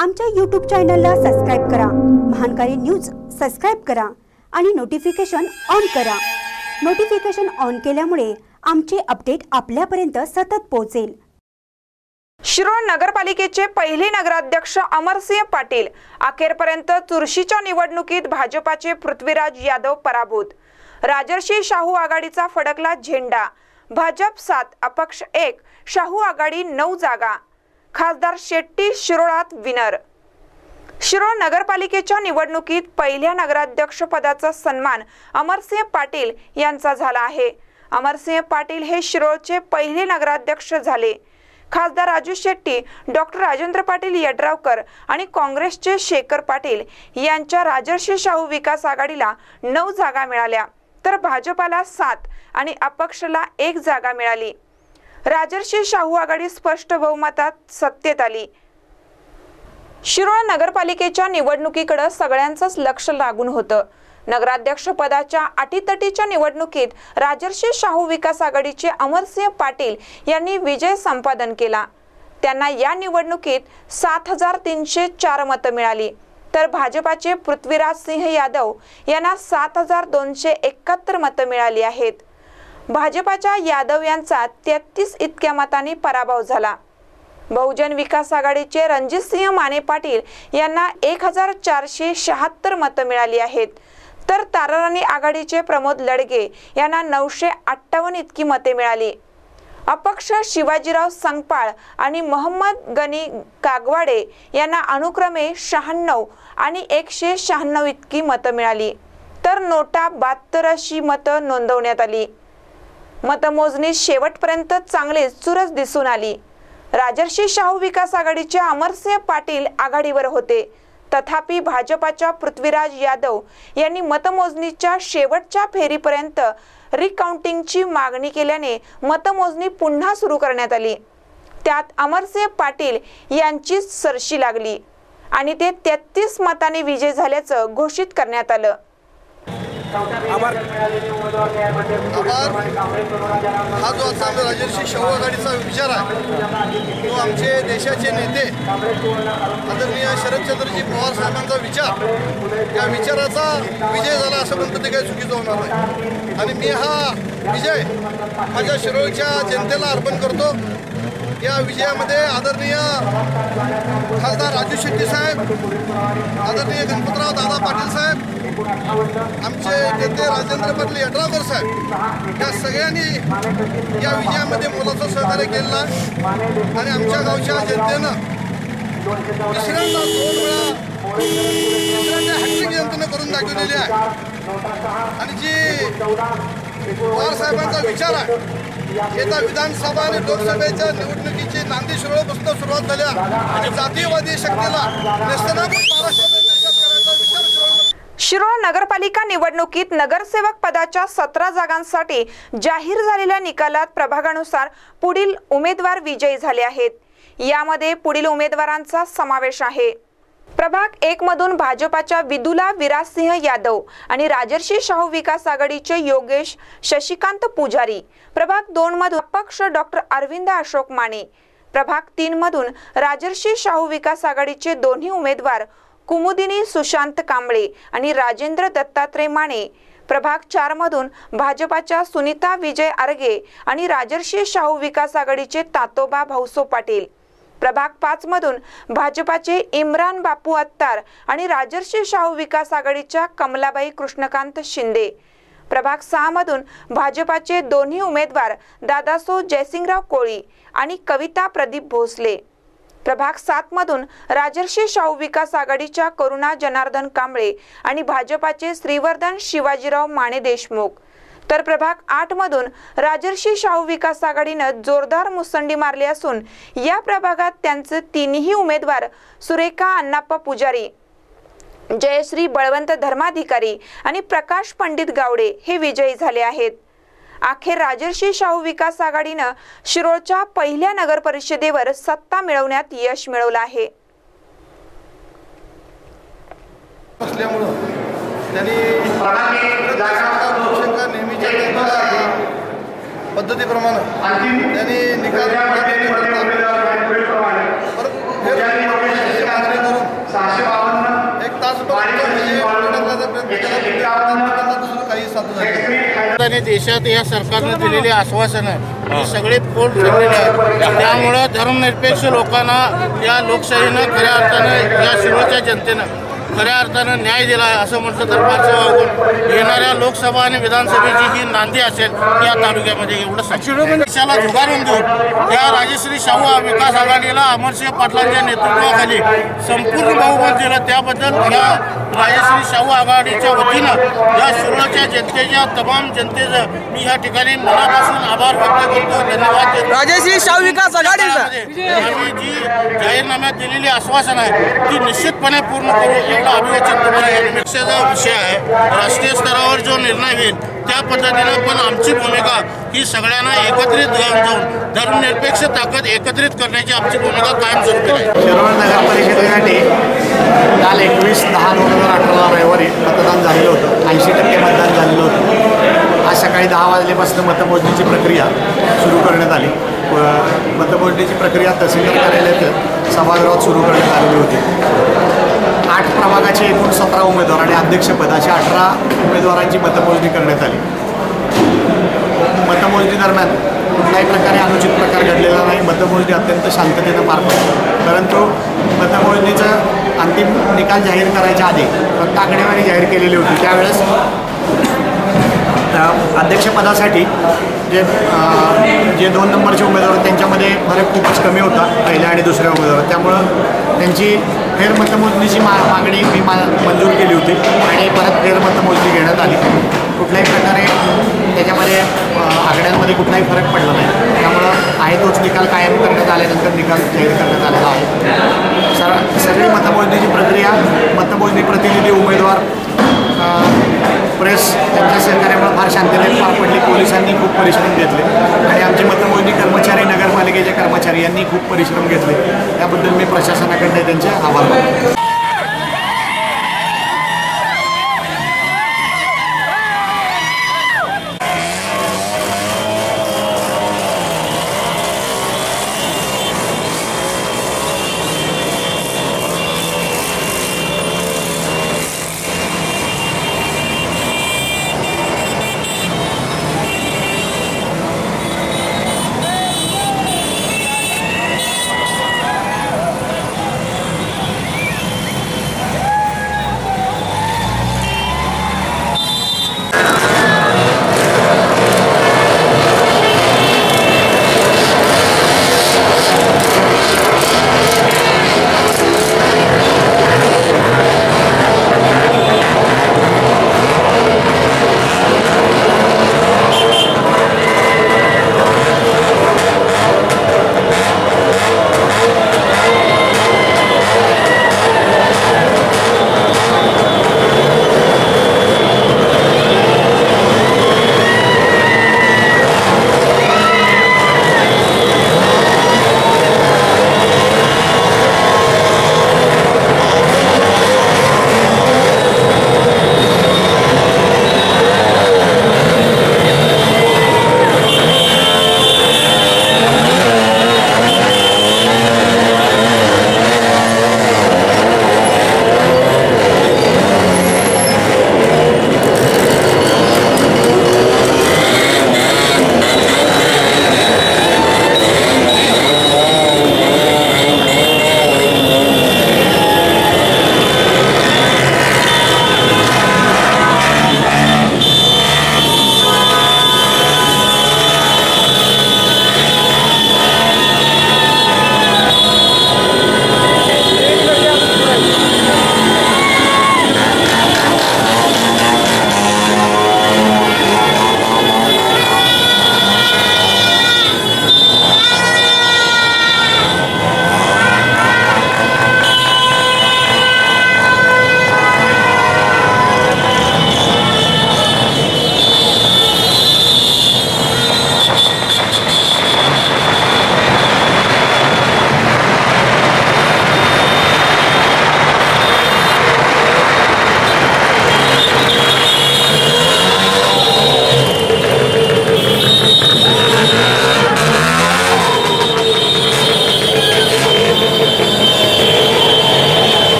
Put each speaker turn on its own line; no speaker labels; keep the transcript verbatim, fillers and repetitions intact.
आमच्या यूट्यूब चॅनलला सबस्क्राइब करा, महानकारी न्यूज सबस्क्राइब करा आणि नोटिफिकेशन ऑन करा। नोटिफिकेशन ऑन केल्यामुळे आमचे अपडेट आपल्यापर्यंत सतत पोहोचेल।
शिरोळ नगरपालिकेचे पहिले नगराध्यक्ष अमरसिंह पाटील अखेरपर्यंत चुरशीच्या निवडणुकीत भाजपाचे पृथ्वीराज यादव पराभूत। राजर्षी शाहू आघाडीचा फडकला झेंडा। भाजप सात अपक्ष एक, शाहू आघाडी नऊ जागा। खासदार शेट्टी शिरोळात विनर। शिरोळ नगरपालिकेच्या निवडणुकीत पहिल्या नगराध्यक्ष पदाचा सन्मान अमरसिंह पाटील यांचा झाला आहे। अमरसिंह पाटील हे शिरोळचे पहिले नगराध्यक्ष झाले। खासदार राजू शेट्टी, डॉक्टर राजेंद्र पाटील यड्रावकर आणि काँग्रेसचे शेखर पाटील यांच्या राजर्षी शाहू विकास आघाडीला नऊ जागा मिळाल्या, तर भाजपाला सात आणि अपक्षला एक जागा मिळाली। राजर्षी शाहू आघाडी स्पष्ट बहुमतात सत्तेत आली। शिरोळ नगरपालिकेच्या निवडणुकीकडे सगळ्यांचंच लक्ष लागून होतं। नगराध्यक्ष पदाच्या अटीतटीच्या निवडणुकीत राजर्षी शाहू विकास आघाडीचे अमरसिंह पाटील यांनी विजय संपादन केला। त्यांना या निवडणुकीत सात हजार तीनशे चार मतं मिळाली, तर भाजपाचे पृथ्वीराज सिंह यादव यांना सात हजार दोनशे एकाहत्तर मतं मिळाली आहेत। भाजपाच्या यादव यांचा तेहतीस इतक्या मतांनी पराभव झाला। बहुजन विकास आघाडीचे रणजितसिंह माने पाटील यांना एक हजार चारशे शहात्तर मतं मिळाली आहेत, तर ताराराणी आघाडीचे प्रमोद लडगे यांना नऊशे अठ्ठावन्न इतकी मते मिळाली। अपक्ष शिवाजीराव संगपाळ आणि मोहम्मद गनी कागवाडे यांना अनुक्रमे शहाण्णव आणि एकशे शहाण्णव इतकी मतं मिळाली, तर नोटा बहात्तर अशी मतं नोंदवण्यात आली। मतमोजणी शेवटपर्यंत चांगले चुरस दिसून आली। राजर्षी शाहू विकास आघाडीचे अमरसिंह पाटील आघाडीवर होते, तथापि भाजपाच्या पृथ्वीराज यादव यांनी मतमोजणीच्या शेवटच्या फेरीपर्यंत रिकाउंटिंगची मागणी केल्याने मतमोजणी पुन्हा सुरू करण्यात आली। त्यात अमरसिंह पाटील यांची सरशी लागली आणि ते तेहतीस मतांनी विजय झाल्याचं घोषित करण्यात आलं।
आभार हा जो आता राजर्षी शाहू आघाडीचा विचार आहे तो आमचे देशाचे नेते आदरणीय शरदचंद्रजी पवार साहेबांचा विचार, या विचाराचा विजय झाला असं म्हणतं ते काही चुकीचं होणार नाही। आणि मी हा विजय माझ्या शिरोळच्या जनतेला अर्पण करतो। या विजयामध्ये आदरणीय खासदार राजू शेट्टी साहेब, आदरणीय गणपतराव दादा पाटील साहेब, आमचे नेते राजेंद्र पाटील यड्रावकर साहेब या सगळ्यांनी या विजयामध्ये मोलाचं सहकार्य केलं आहे। आणि आमच्या गावच्या जनतेनं तिसऱ्यांदा दोन वेळा तिसऱ्यांदा हॅट्रिक जनतेनं करून दाखवलेली आहे। आणि जी पवार साहेबांचा विचार आहे, येत्या विधानसभा आणि लोकसभेच्या निवडणुकीची नांदी शिरोळपासून सुरुवात झाल्या आणि जातीयवादी शक्तीला नेस्तनाबूत महाराष्ट्रात करायचा विचार शिरोळ।
शिरोळ नगरपालिका निवडणुकीत नगरसेवक पदाच्या सतरा जागांसाठी जाहीर झालेल्या निकालात प्रभागानुसार पुढील उमेदवार विजयी झाले आहेत। यामध्ये पुढील उमेदवारांचा समावेश आहे। प्रभाग एक मधून भाजपाच्या विदुला विराजसिंह यादव आणि राजर्षी शाहू विकास आघाडीचे योगेश शशिकांत पुजारी। प्रभाग दोन मधून अपक्ष डॉक्टर अरविंद अशोक माने। प्रभाग तीन मधून राजर्षी शाहू विकास आघाडीचे दोन्ही उमेदवार कुमुदिनी सुशांत कांबळे आणि राजेंद्र दत्तात्रय माने। प्रभाग चार मधून भाजपाच्या सुनीता विजय आरगे आणि राजर्षी शाहू विकास आघाडीचे तातोबा भाऊसो पाटील। प्रभाग पाच मधून भाजपाचे इम्रान बापू अत्तार आणि राजर्षी शाहू विकास आघाडीच्या कमलाबाई कृष्णकांत शिंदे। प्रभाग सहा मधून भाजपाचे दोन्ही उमेदवार दादासो जयसिंगराव कोळी आणि कविता प्रदीप भोसले। प्रभाग सात मधून राजर्षी शाहू विकास आघाडीच्या करुणा जनार्दन कांबळे आणि भाजपाचे श्रीवर्धन शिवाजीराव माने देशमुख, तर प्रभाग आठ मधून राजर्षी शाहू विकास आघाडीनं जोरदार मुसंडी मारली असून या प्रभागात त्यांचे तिन्ही उमेदवार सुरेखा अण्णाप्पा पुजारी, जयश्री बळवंत धर्माधिकारी आणि प्रकाश पंडित गावडे हे विजयी झाले आहेत। अखेर राजर्षी शाहू विकास आघाडीनं शिरोळच्या पहिल्या नगर परिषदेवर सत्ता मिळवण्यात यश मिळवलं आहे।
पद्धतीप्रमाणे त्यांनी निकाल
आणि देशात या सरकारने दिलेली आश्वासनं ही सगळे पोट ठरलेली आहेत. त्यामुळं धर्मनिरपेक्ष लोकांना या लोकशाहीनं खऱ्या अर्थानं या शिरोळच्या जनतेनं खऱ्या अर्थानं न्याय दिला आहे असं म्हटलं तर फारसं वागून येणाऱ्या लोकसभा आणि विधानसभेची ही नांदी असेल या तालुक्यामध्ये एवढं देशाला झुगारून देऊन या राजश्री शाहू विकास आघाडीला अमरसिंह पाटलांच्या नेतृत्वाखाली संपूर्ण बहुमत दिलं. त्याबद्दल या राजश्री शाहू आघाडीच्या वतीनं या शिरोळच्या जनतेच्या तमाम जनतेचं मी या ठिकाणी मनापासून आभार व्यक्त करतो, धन्यवाद देतो.
राजश्री शाहू विकास आघाडीचा
आम्ही जी जाहीरनाम्यात दिलेली आश्वासन आहे ती निश्चितपणे पूर्ण करू एवढं अभिवचन तुम्हाला या निमित्ताचा विषय आहे. राष्ट्रीय स्तरावर जो निर्णय होईल त्या पद्धतीनं पण आमची भूमिका ही सगळ्यांना एकत्रित घेऊन जाऊन धर्मनिरपेक्ष ताकद एकत्रित करण्याची आमची भूमिका कायम सुरू आहे.
शिरोळ नगर परिषदेसाठी काल एकवीस दहा दोन हजार अठरा रविवारी मतदान झालेलं होतं. ऐंशी टक्के मतदान झालेलं होतं. आज सकाळी दहा वाजल्यापासून मतमोजणीची प्रक्रिया सुरू करण्यात आली. व मतमोजणीची प्रक्रिया तहसीलदार कार्यालयात सभागृहात सुरू करण्यात आलेली होती. आठ प्रभागाचे एकूण सतरा उमेदवार आणि अध्यक्षपद अशा अठरा उमेदवारांची मतमोजणी करण्यात आली. मतमोजणी दरम्यान कुठल्याही प्रकारे अनुचित प्रकार घडलेला नाही. मतमोजणी अत्यंत शांततेनं पार पडली. परंतु मतमोजणीचा अंतिम निकाल जाहीर करायच्या आधी फक्त आकडेवारी जाहीर केलेली होती. त्यावेळेस अध्यक्षपदासाठी जे जे दोन नंबरचे उमेदवार त्यांच्यामध्ये फरक खूपच कमी होता पहिल्या आणि दुसऱ्या उमेदवार. त्यामुळं त्यांची फेरमतमोजणीची मा मागणी मी मा मंजूर केली होती आणि परत फेरमतमोजणी घेण्यात आली. कुठल्याही प्रकारे त्याच्यामध्ये आकड्यांमध्ये कुठलाही फरक पडला नाही. त्यामुळं आहे तोच निकाल कायम करण्यात आल्यानंतर निकाल जाहीर करण्यात आलेला आहे. सर सगळी मतमोजणीची प्रक्रिया मतमोजणी प्रतिनिधी उमेदवार प्रेस यांच्या सहकार्यामुळे फार शांततेत पार पडली. पोलिसांनी खूप परिश्रम घेतले आणि आमचे मतमोजणी कर्मचारी नगरपालिकेचे कर्मचारी यांनी खूप परिश्रम घेतले. त्याबद्दल मी प्रशासनाकडे त्यांचे आभार मानतो.